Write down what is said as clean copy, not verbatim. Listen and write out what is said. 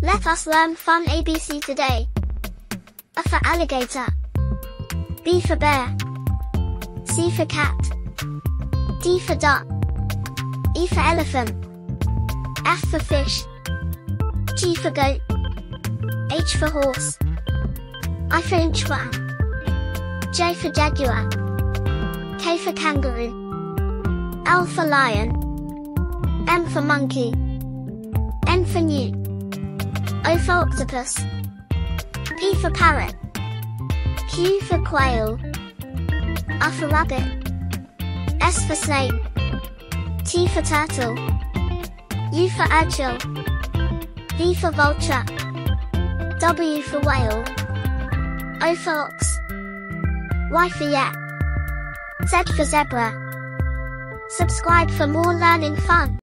Let us learn fun ABC today. A for alligator. B for bear. C for cat. D for duck. E for elephant. F for fish. G for goat. H for horse. I for inchworm. J for jaguar. K for kangaroo. L for lion. M for monkey. N for newt. O for octopus. P for parrot. Q for quail. R for rabbit. S for snake. T for turtle. U for urchin. V for vulture. W for whale. O for ox. Y for yak. Z for zebra. Subscribe for more learning fun.